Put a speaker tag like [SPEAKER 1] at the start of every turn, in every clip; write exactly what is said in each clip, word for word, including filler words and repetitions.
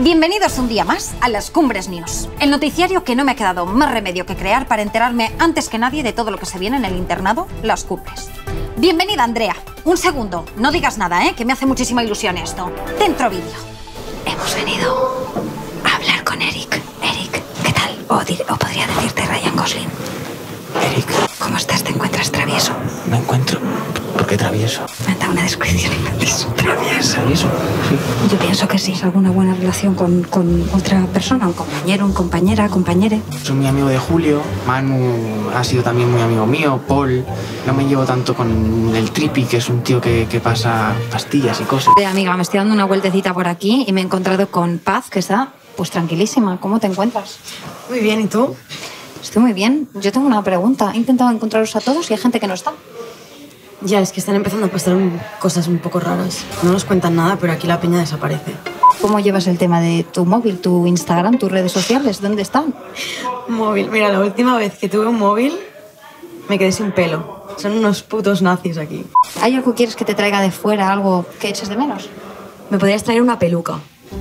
[SPEAKER 1] Bienvenidos un día más a las Cumbres News, el noticiario que no me ha quedado más remedio que crear para enterarme antes que nadie de todo lo que se viene en el internado, las Cumbres. Bienvenida, Andrea. Un segundo, no digas nada, ¿eh? Que me hace muchísima ilusión esto. Dentro vídeo. Hemos venido a hablar con Eric. Eric, ¿qué tal? O, dir- o podría decirte Ryan Gosling.
[SPEAKER 2] Eric,
[SPEAKER 1] ¿Cómo estás? ¿Te encuentras travieso?
[SPEAKER 2] me encuentro. ¿Por qué travieso?
[SPEAKER 1] Me da una descripción infeliz.
[SPEAKER 2] ¿Travieso? ¿Travieso? Sí.
[SPEAKER 1] Yo pienso que sí. ¿Es alguna buena relación con, con otra persona? ¿Un compañero, un compañera, compañere?
[SPEAKER 2] Soy muy amigo de Julio. Manu ha sido también muy amigo mío. Paul. No me llevo tanto con el Tripi, que es un tío que, que pasa pastillas y cosas.
[SPEAKER 1] Eh, amiga, me estoy dando una vueltecita por aquí y me he encontrado con Paz, que está pues tranquilísima. ¿Cómo te encuentras?
[SPEAKER 3] Muy bien, ¿y tú?
[SPEAKER 1] Estoy muy bien. Yo tengo una pregunta. He intentado encontraros a todos y hay gente que no está.
[SPEAKER 3] Ya, es que están empezando a pasar un- cosas un poco raras. No nos cuentan nada, pero aquí la peña desaparece.
[SPEAKER 1] ¿Cómo llevas el tema de tu móvil, tu Instagram, tus redes sociales? ¿Dónde están?
[SPEAKER 3] Móvil. Mira, la última vez que tuve un móvil me quedé sin pelo. Son unos putos nazis aquí.
[SPEAKER 1] ¿Hay algo que quieres que te traiga de fuera, algo que eches de menos?
[SPEAKER 3] ¿Me podrías traer una peluca?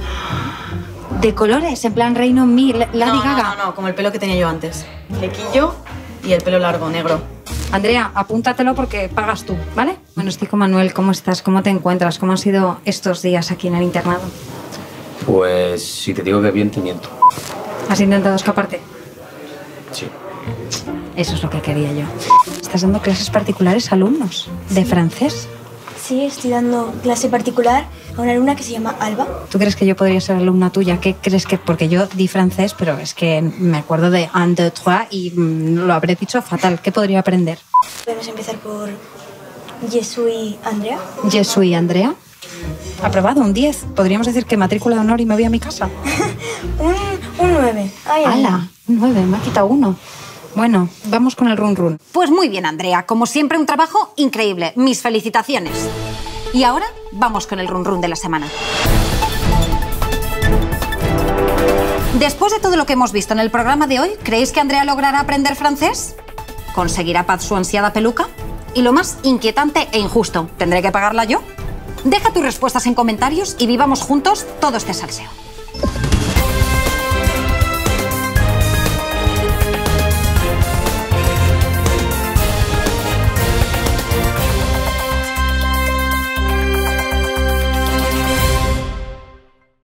[SPEAKER 1] ¿De colores? En plan Reino Me, Lady
[SPEAKER 3] no,
[SPEAKER 1] Gaga.
[SPEAKER 3] No, no, no, como el pelo que tenía yo antes. Flequillo y el pelo largo, negro.
[SPEAKER 1] Andrea, apúntatelo porque pagas tú, ¿vale? Bueno, estoy con Manuel. ¿Cómo estás? ¿Cómo te encuentras? ¿Cómo han sido estos días aquí en el internado?
[SPEAKER 4] Pues si te digo que bien, te miento.
[SPEAKER 1] ¿Has intentado escaparte?
[SPEAKER 4] Sí.
[SPEAKER 1] Eso es lo que quería yo. ¿Estás dando clases particulares a alumnos de francés?
[SPEAKER 5] Sí, estoy dando clase particular a una alumna que se llama Alba.
[SPEAKER 1] ¿Tú crees que yo podría ser alumna tuya? ¿Qué crees que...? Porque yo di francés, pero es que me acuerdo de un, deux, trois y mm, lo habré dicho fatal. ¿Qué podría aprender?
[SPEAKER 5] Podemos empezar por Je suis Andrea.
[SPEAKER 1] Je suis Andrea. Aprobado, un diez. Podríamos decir que matrícula de honor y me voy a mi casa.
[SPEAKER 5] Un, un nueve. Ay, ay.
[SPEAKER 1] ¡Hala! Un nueve, me ha quitado uno. Bueno, vamos con el run run. Pues muy bien, Andrea. Como siempre, un trabajo increíble. Mis felicitaciones. Y ahora vamos con el run run de la semana. Después de todo lo que hemos visto en el programa de hoy, ¿creéis que Andrea logrará aprender francés? ¿Conseguirá Paz su ansiada peluca? Y lo más inquietante e injusto, ¿tendré que pagarla yo? Deja tus respuestas en comentarios y vivamos juntos todo este salseo.